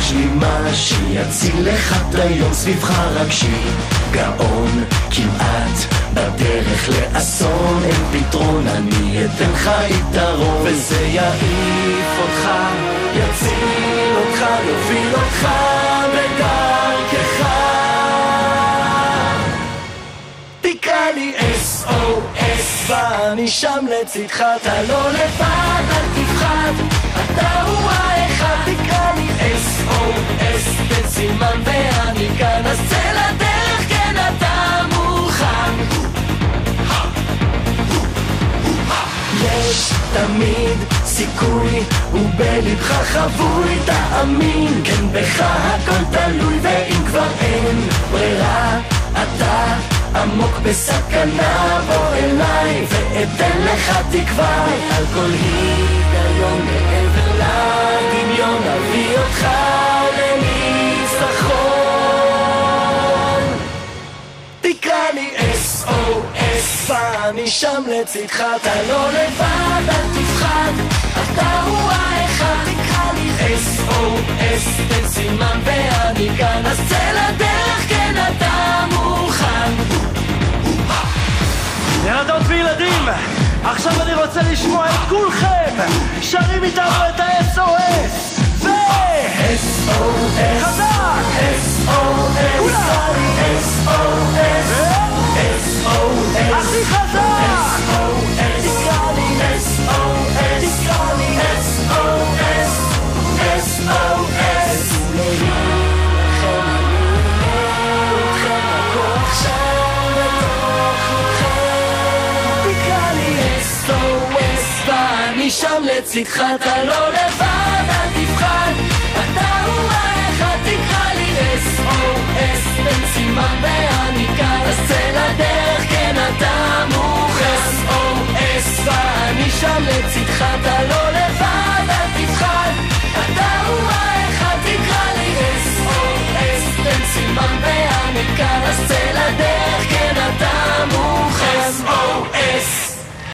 יש לי מה שיציל לך את היום סביבך רק גאון כמעט בדרך לאסון אין פתרון אני אתן לך יתרון וזה יעיף אותך יציל אותך יוביל אותך בדרכך תקרא לי SOS ואני שם לצדך אתה לא לבד אל תפחד אתה הוא האחד תקרא לי SOS תן סימן ואני כאן אז צא לדרך כן אתה מוכן יש תמיד סיכוי ובלבך חבוי תאמין כן בך הכל תלוי ואם כבר אין ברירה אתה עמוק בסכנה בוא אליי ואתן לך תקווה על כל היגיון מעבר לדמיון אביא אותך לניצחון תקרא לי SOS ואני שם לצדך אתה לא לבד אל תפחד אתה הוא האחד תקרא לי SOS תן סימן ואני כאן אז צא לדרך כן אתה מוכן ילדות וילדים, עכשיו אני רוצה לשמוע את כולכם שרים איתנו את ה-SOS ו... SOS חזק! SOS כולם! SOS SOS הכי חזק! תקרא לי SOS תקרא לי SOS SOS ולכם הכוח שם בתוככם תקרא לי SOS ואני שם לצדך אתה לא לבד אל תפחד אתה הוא האחד תקרא לי SOS תן סימן ואני כאן אז צא לדרך כן אתה מוכן SOS ואני שם לצדך אתה